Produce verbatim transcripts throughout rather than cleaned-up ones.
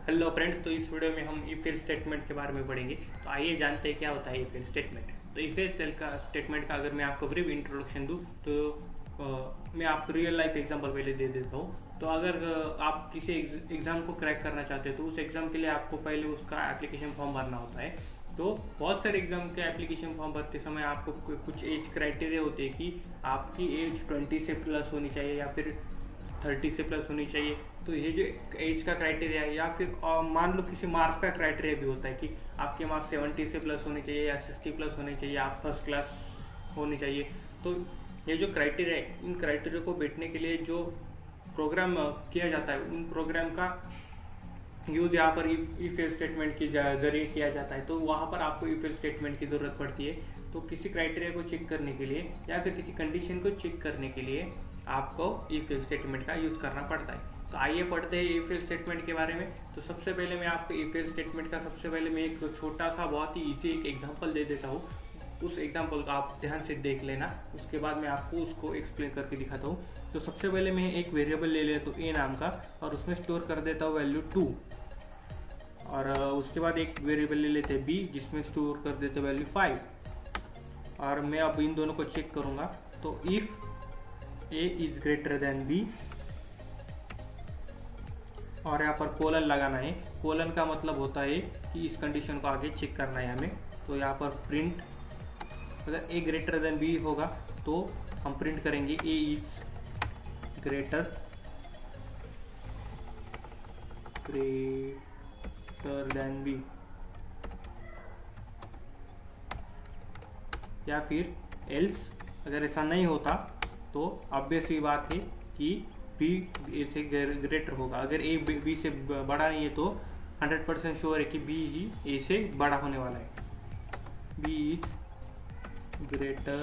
Hello friends, तो इस video में हम इफ एल्स स्टेटमेंट के बारे में पढ़ेंगे। तो आइए जानते हैं क्या होता है इफ एल्स स्टेटमेंट। तो इफ एल्स का स्टेटमेंट का अगर मैं आपको ब्रीफ इंट्रोडक्शन दूं तो आ, मैं आपको रियल लाइफ एग्जांपल पहले दे देता हूं। तो अगर आ, आप किसी एग्जाम को क्रैक करना चाहते हैं तो उस एग्जाम के लिए आपको पहले उसका एप्लीकेशन फॉर्म भरना होता है। तो बहुत सारे एग्जाम के एप्लीकेशन फॉर्म भरते समय आपको कुछ एज क्राइटेरिया होते हैं कि आपकी एज ट्वेंटी से प्लस होनी चाहिए या फिर थर्टी से प्लस होनी चाहिए। तो ये जो एज का क्राइटेरिया है या फिर मान लो किसी मार्क्स का क्राइटेरिया भी होता है कि आपके मार्क्स सेवेंटी से प्लस होने चाहिए या सिक्सटी प्लस होने चाहिए, आप फर्स्ट क्लास होनी चाहिए। तो ये जो क्राइटेरिया है, इन क्राइटेरिया को बैठने के लिए जो प्रोग्राम किया जाता है उन प्रोग्राम का यूज यहाँ पर इफ एल्स स्टेटमेंट के जरिए किया जाता है। तो वहाँ पर आपको इफ एल्स स्टेटमेंट की ज़रूरत पड़ती है। तो किसी क्राइटेरिया को चेक करने के लिए या फिर किसी कंडीशन को चेक करने के लिए आपको इफ एल्स स्टेटमेंट का यूज करना पड़ता है। तो आइए पढ़ते हैं इफ एल्स स्टेटमेंट के बारे में। तो सबसे पहले मैं आपको इफ एल्स स्टेटमेंट का सबसे पहले मैं एक छोटा सा बहुत ही इजी एक एग्जांपल दे देता हूँ। उस एग्जांपल को आप ध्यान से देख लेना, उसके बाद मैं आपको उसको एक्सप्लेन करके दिखाता हूँ। तो सबसे पहले मैं एक वेरिएबल ले लेता हूँ ए नाम का और उसमें स्टोर कर देता हूँ वैल्यू टू। और उसके बाद एक वेरिएबल ले लेते हैं बी जिसमें स्टोर कर देते हैं वैल्यू फाइव। और मैं अब इन दोनों को चेक करूँगा। तो if A is greater than B और यहाँ पर कोलन लगाना है। कोलन का मतलब होता है कि इस कंडीशन को आगे चेक करना है हमें। तो यहाँ पर प्रिंट अगर ए ग्रेटर देन बी होगा तो हम प्रिंट करेंगे A is greater greater than B, या फिर एल्स अगर ऐसा नहीं होता तो ऑब्वियस ही बात है कि बी ए से ग्रेटर होगा। अगर ए बी से बड़ा नहीं है तो हंड्रेड परसेंट श्योर है कि बी ही ए से बड़ा होने वाला है। B is greater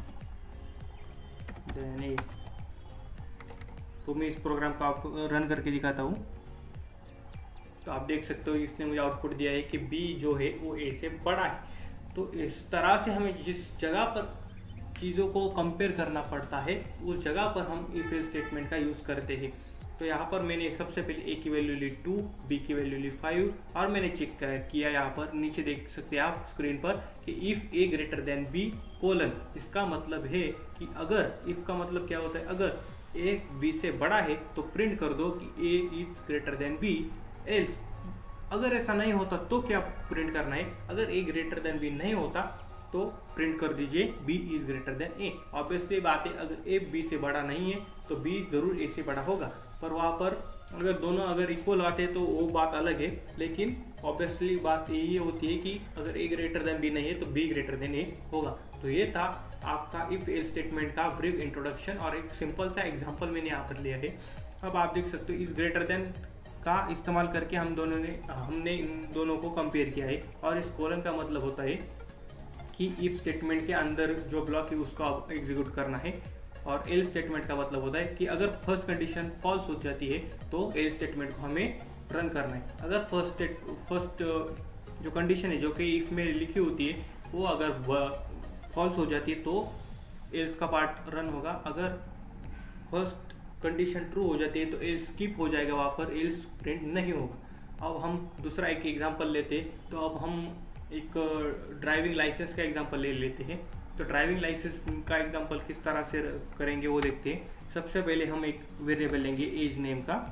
than A. तो मैं इस प्रोग्राम को आपको रन करके दिखाता हूँ। तो आप देख सकते हो इसने मुझे आउटपुट दिया है कि बी जो है वो ए से बड़ा है। तो इस तरह से हमें जिस जगह पर चीज़ों को कंपेयर करना पड़ता है उस जगह पर हम इफ एल्स स्टेटमेंट का यूज़ करते हैं। तो यहाँ पर मैंने सबसे पहले ए की वैल्यू ली टू, बी की वैल्यू ली फाइव और मैंने चेक किया। यहाँ पर नीचे देख सकते हैं आप स्क्रीन पर कि if A greater than B colon. इसका मतलब है कि अगर इफ का मतलब क्या होता है, अगर ए बी से बड़ा है तो प्रिंट कर दो कि A is greater than B. Else अगर ऐसा नहीं होता तो क्या प्रिंट करना है, अगर ए ग्रेटर देन बी नहीं होता तो प्रिंट कर दीजिए B is greater than A. Obviously बात है अगर ए बी से बड़ा नहीं है तो बी जरूर ए से बड़ा होगा। पर वहाँ पर अगर दोनों अगर इक्वल आते हैं तो वो बात अलग है, लेकिन ऑब्वियसली बात यही होती है कि अगर ए ग्रेटर देन बी नहीं है तो बी ग्रेटर देन ए होगा। तो ये था आपका इफ एल्स स्टेटमेंट का ब्रीफ इंट्रोडक्शन और एक सिंपल सा एग्जाम्पल मैंने यहाँ पर लिया है। अब आप देख सकते हो इस ग्रेटर देन का इस्तेमाल करके हम दोनों ने हमने इन दोनों को कंपेयर किया है। और इस कोलन का मतलब होता है कि इफ स्टेटमेंट के अंदर जो ब्लॉक है उसको एग्जीक्यूट करना है। और एल्स स्टेटमेंट का मतलब होता है कि अगर फर्स्ट कंडीशन फॉल्स हो जाती है तो एल्स स्टेटमेंट को हमें रन करना है। अगर फर्स्ट फर्स्ट जो कंडीशन है जो कि इफ में लिखी होती है वो अगर फॉल्स हो जाती है तो एल्स का पार्ट रन होगा। अगर फर्स्ट कंडीशन ट्रू हो जाती है तो एल्स स्किप हो जाएगा, वहाँ पर एल्स प्रिंट नहीं होगा। अब हम दूसरा एक एग्जाम्पल लेते हैं। तो अब हम एक ड्राइविंग लाइसेंस का एग्जांपल ले लेते हैं। तो ड्राइविंग लाइसेंस का एग्जांपल किस तरह से करेंगे वो देखते हैं। सबसे पहले हम एक वेरिएबल लेंगे एज नेम का।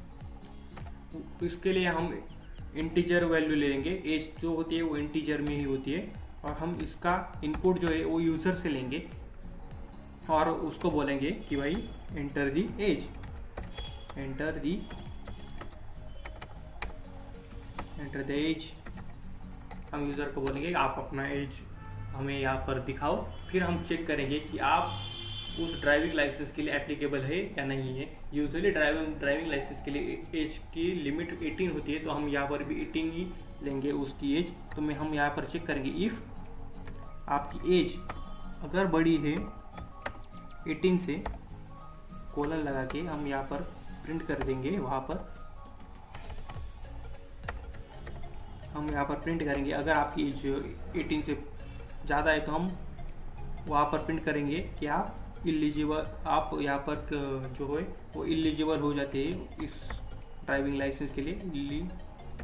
इसके लिए हम इंटीजर वैल्यू ले लेंगे। एज जो होती है वो इंटीजर में ही होती है। और हम इसका इनपुट जो है वो यूज़र से लेंगे और उसको बोलेंगे कि भाई enter the age, enter the enter the age. हम यूज़र को बोलेंगे आप अपना एज हमें यहाँ पर दिखाओ। फिर हम चेक करेंगे कि आप उस ड्राइविंग लाइसेंस के लिए एप्लीकेबल है या नहीं है। यूजुअली ड्राइविंग ड्राइविंग लाइसेंस के लिए एज की लिमिट अठारह होती है, तो हम यहाँ पर भी अठारह ही लेंगे उसकी एज। तो मैं हम यहाँ पर चेक करेंगे इफ़ आपकी एज अगर बड़ी है अठारह से, कोलन लगा के हम यहाँ पर प्रिंट कर देंगे। वहाँ पर हम यहाँ पर प्रिंट करेंगे अगर आपकी एज अठारह से ज़्यादा है तो हम वहाँ पर प्रिंट करेंगे कि आप इलिजिबल, आप यहाँ पर जो है वो इलिजिबल हो जाते हैं इस ड्राइविंग लाइसेंस के लिए,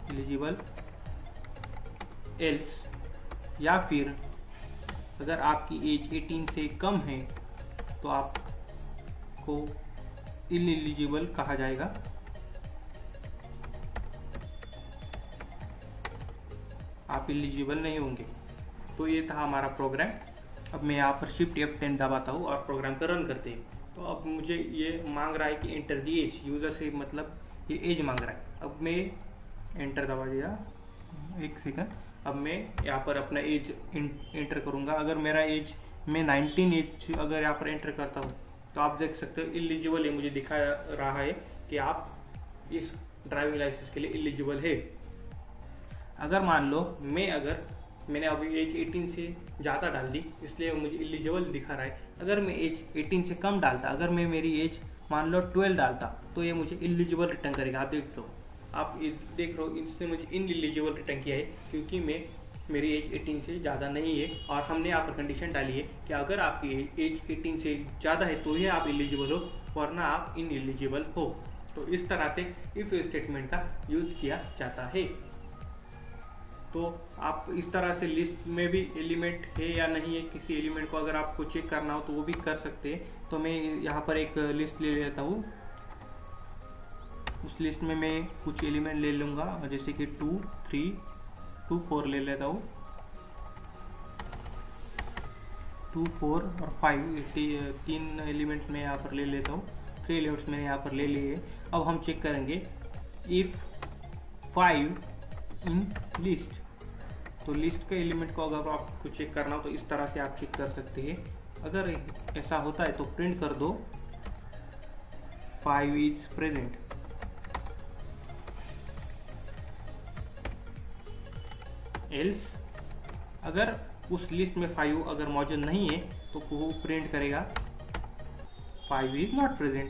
एलिजिबल, एल्स, या फिर अगर आपकी एज अठारह से कम है तो आपको इनएलिजिबल कहा जाएगा। आप एलिजिबल नहीं होंगे। तो ये था हमारा प्रोग्राम। अब मैं यहाँ पर शिफ्ट एफ टेन दबाता हूँ और प्रोग्राम को रन करते हैं। तो अब मुझे ये मांग रहा है कि एंटर दी एज, यूज़र से मतलब ये एज मांग रहा है। अब मैं एंटर दबा दिया, एक सेकंड। अब मैं यहाँ पर अपना एज एंटर करूँगा। अगर मेरा एज मैं नाइनटीन एज अगर यहाँ पर एंटर करता हूँ तो आप देख सकते हो एलिजिबल है, मुझे दिखा रहा है कि आप इस ड्राइविंग लाइसेंस के लिए एलिजिबल है। अगर मान लो मैं अगर मैंने अभी एज अठारह से ज़्यादा डाल दी इसलिए मुझे एलिजिबल दिखा रहा है। अगर मैं एज अठारह से कम डालता, अगर मैं मेरी एज मान लो ट्वेल्व डालता तो ये मुझे इलिजिबल रिटर्न करेगा। आप देख लो, आप देख रहे हो इसने मुझे इनएलिजिबल रिटर्न किया है क्योंकि मैं मेरी एज अठारह से ज़्यादा नहीं है। और हमने यहाँ पर कंडीशन डाली है कि अगर आपकी एज अठारह से ज़्यादा है तो ही आप एलिजिबल हो, वरना आप इनएलिजिबल हो। तो इस तरह से इफ स्टेटमेंट का यूज किया जाता है। तो आप इस तरह से लिस्ट में भी एलिमेंट है या नहीं है, किसी एलिमेंट को अगर आपको चेक करना हो तो वो भी कर सकते हैं। तो मैं यहाँ पर एक लिस्ट ले लेता हूँ। उस लिस्ट में मैं कुछ एलिमेंट ले लूँगा, जैसे कि टू, थ्री, टू, फोर ले लेता हूँ। टू, फोर और फाइव, तीन एलिमेंट्स मैं यहाँ पर ले लेता हूँ। थ्री एलिमेंट्स मैंने यहाँ पर ले लिए। अब हम चेक करेंगे इफ फाइव इन लिस्ट। तो लिस्ट के एलिमेंट को अगर आपको चेक करना हो तो इस तरह से आप चेक कर सकते हैं। अगर ऐसा होता है तो प्रिंट कर दो फाइव इज प्रेजेंट। एल्स अगर उस लिस्ट में फाइव अगर मौजूद नहीं है तो वो प्रिंट करेगा फाइव इज नॉट प्रेजेंट।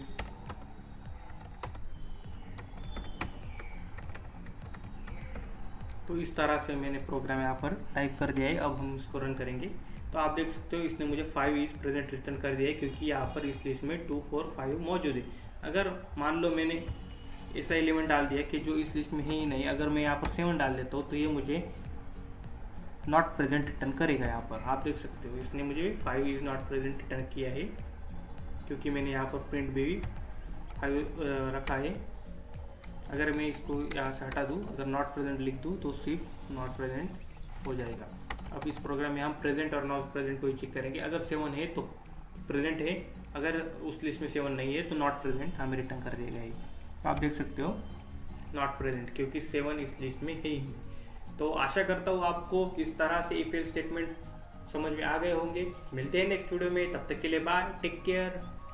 तो इस तरह से मैंने प्रोग्राम यहाँ पर टाइप कर दिया है। अब हम इसको रन करेंगे तो आप देख सकते हो इसने मुझे फाइव इज प्रेजेंट रिटर्न कर दिया है क्योंकि यहाँ पर इस लिस्ट में टू, फोर, फाइव मौजूद है। अगर मान लो मैंने ऐसा एलिमेंट डाल दिया कि जो इस लिस्ट में है ही नहीं, अगर मैं यहाँ पर सेवन डाल देता हूँ तो ये मुझे नॉट प्रेजेंट रिटर्न करेगा। यहाँ पर आप देख सकते हो इसने मुझे five is not present return किया है क्योंकि मैंने यहाँ पर प्रिंट भी फाइव रखा है। अगर मैं इसको यहाँ से हटा दूँ, अगर नॉट प्रेजेंट लिख दूँ तो सिर्फ नॉट प्रेजेंट हो जाएगा। अब इस प्रोग्राम में हम प्रेजेंट और नॉट प्रेजेंट को ही चेक करेंगे। अगर सेवन है तो प्रेजेंट है, अगर उस लिस्ट में सेवन नहीं है तो नॉट प्रेजेंट हमें रिटर्न कर देगा ये। तो आप देख सकते हो नॉट प्रेजेंट क्योंकि सेवन इस लिस्ट में है ही। तो आशा करता हूँ आपको इस तरह से इफ एल्स स्टेटमेंट समझ में आ गए होंगे। मिलते हैं नेक्स्ट वीडियो में, तब तक के लिए बाय, टेक केयर।